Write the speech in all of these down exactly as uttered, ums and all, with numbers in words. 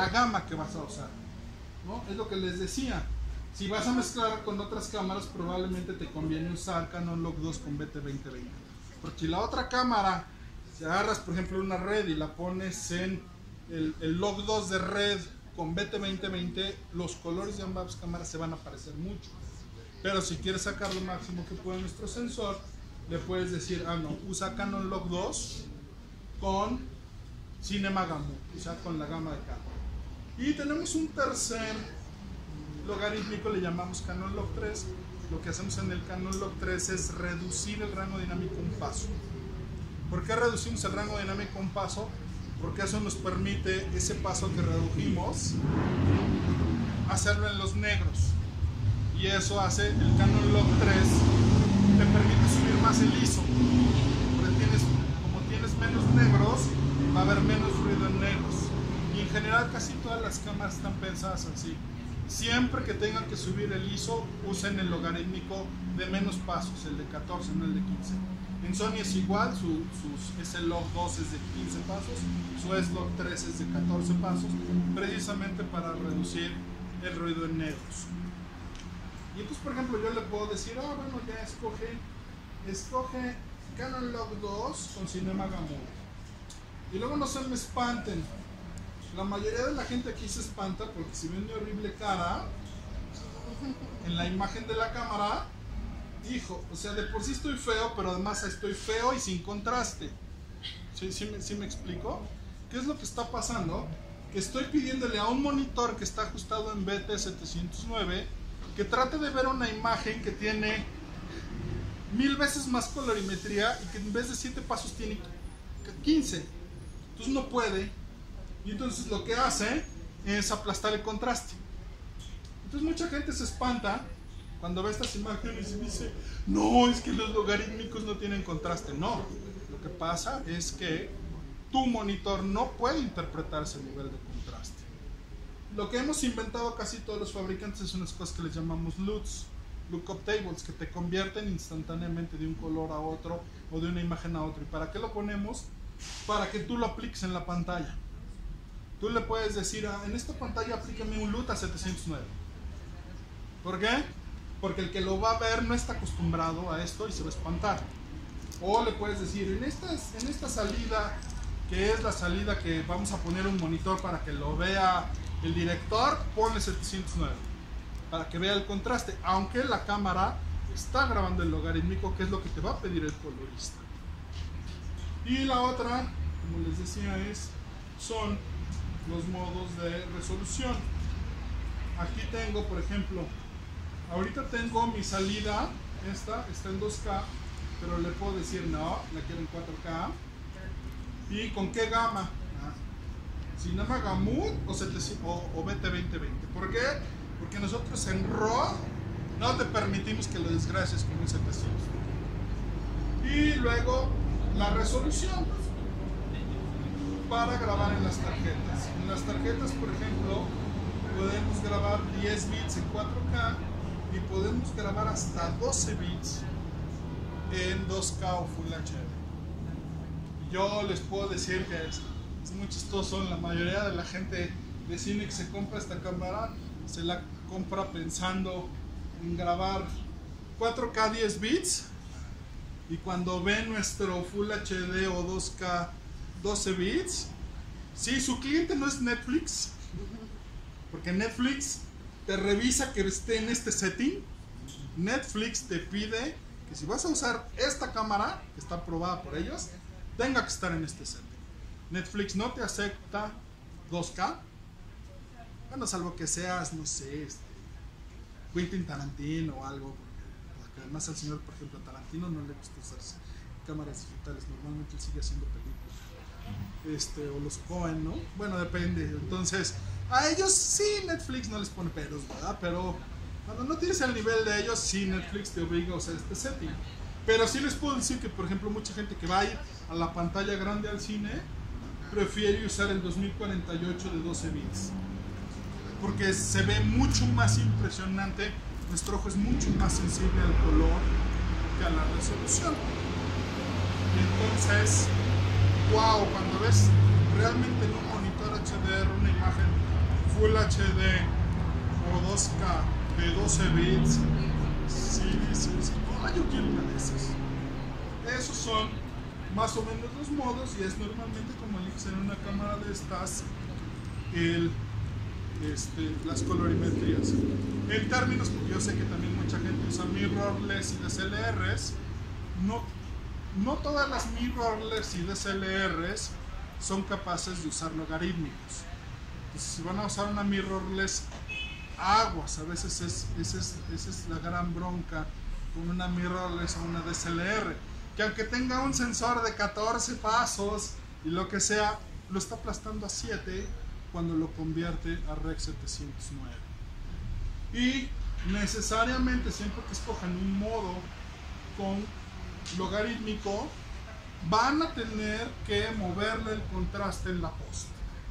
la gama que vas a usar, ¿no? Es lo que les decía. Si vas a mezclar con otras cámaras, probablemente te conviene usar Canon Log dos con B T veinte veinte. Porque si la otra cámara, si agarras por ejemplo una red y la pones en el, el Log dos de red con B T veinte veinte, los colores de ambas cámaras se van a parecer mucho. Pero si quieres sacar lo máximo que pueda nuestro sensor, le puedes decir, ah no, usa Canon Log dos con Cinema Gamut, o sea, con la gama de Canon. Y tenemos un tercer logarítmico, le llamamos Canon Log tres. Lo que hacemos en el Canon Log tres es reducir el rango dinámico un paso. ¿Por qué reducimos el rango dinámico un paso? Porque eso nos permite ese paso que redujimos hacerlo en los negros. Y eso hace el Canon Log tres, te permite subir más el I S O. Porque tienes, como tienes menos negros, va a haber menos ruido en negros. Y en general casi todas las cámaras están pensadas así. Siempre que tengan que subir el I S O, usen el logarítmico de menos pasos, el de catorce, no el de quince. En Sony es igual, su, sus, ese Log dos es de quince pasos, su S-Log tres es de catorce pasos, precisamente para reducir el ruido en negros. Y entonces, por ejemplo, yo le puedo decir, ah, bueno, ya escoge, escoge Canon Log dos con Cinema Gamut. Y luego no se me espanten. La mayoría de la gente aquí se espanta porque si ven mi horrible cara en la imagen de la cámara, hijo, o sea, de por sí estoy feo, pero además estoy feo y sin contraste. ¿Sí, sí, me, sí me explico? ¿Qué es lo que está pasando? Que estoy pidiéndole a un monitor que está ajustado en B T setecientos nueve que trate de ver una imagen que tiene mil veces más colorimetría y que en vez de siete pasos tiene quince. Entonces no puede. Y entonces lo que hace es aplastar el contraste. Entonces mucha gente se espanta cuando ve estas imágenes y dice, no, es que los logarítmicos no tienen contraste. No, lo que pasa es que tu monitor no puede interpretar ese nivel de contraste. Lo que hemos inventado casi todos los fabricantes es unas cosas que les llamamos L U Ts, Lookup Tables, que te convierten instantáneamente de un color a otro o de una imagen a otra. ¿Y para qué lo ponemos? Para que tú lo apliques en la pantalla. Tú le puedes decir, ah, en esta pantalla aplícame un L U T a setecientos nueve. ¿Por qué? Porque el que lo va a ver no está acostumbrado a esto y se va a espantar. O le puedes decir, en esta, en esta salida, que es la salida que vamos a poner un monitor para que lo vea el director, ponle setecientos nueve. Para que vea el contraste, aunque la cámara está grabando el logarítmico, que es lo que te va a pedir el colorista. Y la otra, como les decía, es, son los modos de resolución. Aquí tengo, por ejemplo, ahorita tengo mi salida, esta está en dos K, pero le puedo decir no, la quiero en cuatro K. ¿Y con qué gama? Ah, Cinema Gamut o, o, o B T veinte veinte. ¿Por qué? Porque nosotros en RAW no te permitimos que lo desgracies con un setecientos. Y luego la resolución para grabar en las tarjetas. En las tarjetas, por ejemplo, podemos grabar diez bits en cuatro K y podemos grabar hasta doce bits en dos K o Full H D. Yo les puedo decir que es, es muy chistoso. La mayoría de la gente de cine que se compra esta cámara se la compra pensando en grabar cuatro K diez bits, y cuando ve nuestro Full H D o dos K doce bits, si su cliente no es Netflix, porque Netflix te revisa que esté en este setting, Netflix te pide que si vas a usar esta cámara, que está aprobada por ellos, tenga que estar en este setting. Netflix no te acepta dos K, bueno, salvo que seas, no sé, este, Quentin Tarantino o algo, porque además al señor, por ejemplo, Tarantino no le gusta usar cámaras digitales, normalmente él sigue haciendo películas, este, o los Coen, ¿no? Bueno, depende. Entonces, a ellos sí Netflix no les pone peros, ¿verdad? Pero cuando no tienes el nivel de ellos, sí Netflix te obliga a usar este setting. Pero sí les puedo decir que, por ejemplo, mucha gente que va a ir a la pantalla grande al cine prefiere usar el dos mil cuarenta y ocho de doce bits, porque se ve mucho más impresionante. Nuestro ojo es mucho más sensible al color que a la resolución. Y entonces, wow, cuando ves realmente en un monitor H D R, una imagen Full H D o dos K de doce bits, sí dices, oh, yo quiero una de esas. Esos son más o menos los modos y es normalmente como eliges en una cámara de estas el, este, las colorimetrías. En términos, porque yo sé que también mucha gente usa mirrorless y D S L Rs, no, no todas las mirrorless y D S L Rs son capaces de usar logarítmicos. Entonces, si van a usar una mirrorless, aguas, a veces es, esa es, esa es la gran bronca con una mirrorless o una D S L R, que aunque tenga un sensor de catorce pasos y lo que sea, lo está aplastando a siete cuando lo convierte a Rec setecientos nueve. Y necesariamente siempre que escojan un modo con logarítmico, van a tener que moverle el contraste en la post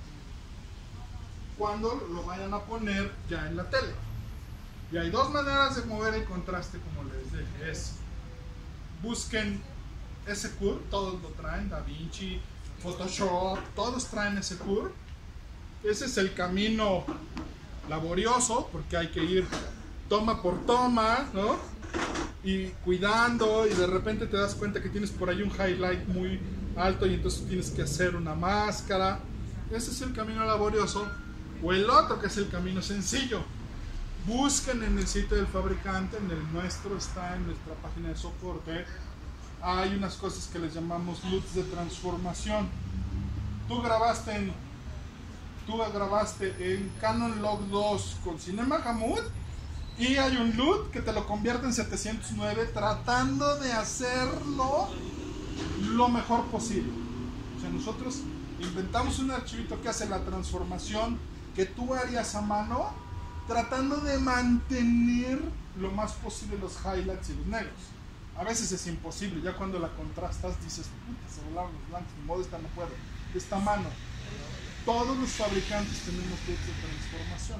cuando lo vayan a poner ya en la tele. Y hay dos maneras de mover el contraste, como les dije, es busquen ese curve, todos lo traen, DaVinci, Photoshop, todos traen ese curve. Ese es el camino laborioso, porque hay que ir toma por toma, ¿no? Y cuidando, y de repente te das cuenta que tienes por ahí un highlight muy alto y entonces tienes que hacer una máscara. Ese es el camino laborioso. O el otro, que es el camino sencillo. Busquen en el sitio del fabricante, en el nuestro, está en nuestra página de soporte. Hay unas cosas que les llamamos L U Ts de transformación. Tú grabaste en, tú grabaste en Canon Log dos con Cinema Hamoud y hay un L U T que te lo convierte en setecientos nueve tratando de hacerlo lo mejor posible. O sea, nosotros inventamos un archivito que hace la transformación que tú harías a mano, tratando de mantener lo más posible los highlights y los negros. A veces es imposible, ya cuando la contrastas dices, puta, se volaron los blancos, de modo esta no puedo, esta mano. Todos los fabricantes tenemos L U Ts de transformación.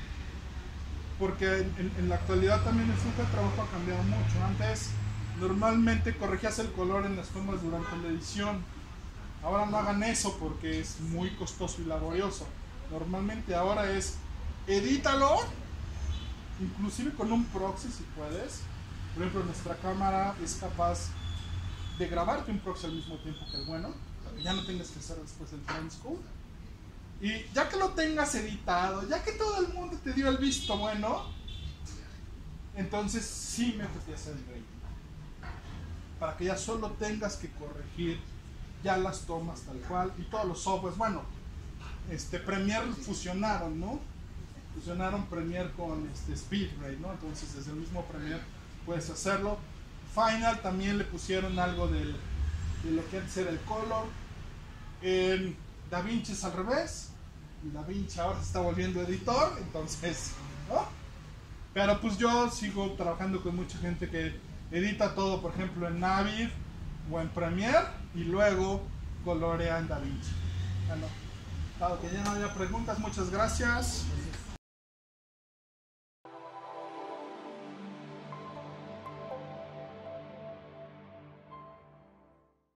Porque en, en, en la actualidad también el flujo de trabajo ha cambiado mucho. Antes normalmente corregías el color en las tomas durante la edición. Ahora no hagan eso porque es muy costoso y laborioso. Normalmente ahora es edítalo, inclusive con un proxy si puedes. Por ejemplo, nuestra cámara es capaz de grabarte un proxy al mismo tiempo que el bueno, para que ya no tengas que hacer después el transcode. Y ya que lo tengas editado, ya que todo el mundo te dio el visto bueno, entonces sí métete a hacer el grading, para que ya solo tengas que corregir ya las tomas tal cual y todos los softwares. Bueno, este Premiere fusionaron, ¿no? Fusionaron Premiere con este SpeedRate, ¿no? Entonces desde el mismo Premiere puedes hacerlo. Final también le pusieron algo del, de lo que antes era el color. En DaVinci es al revés. DaVinci ahora se está volviendo editor, entonces, ¿no? Pero pues yo sigo trabajando con mucha gente que edita todo, por ejemplo, en Navid o en Premiere y luego colorea en DaVinci. Bueno, dado que ya no haya preguntas, muchas gracias.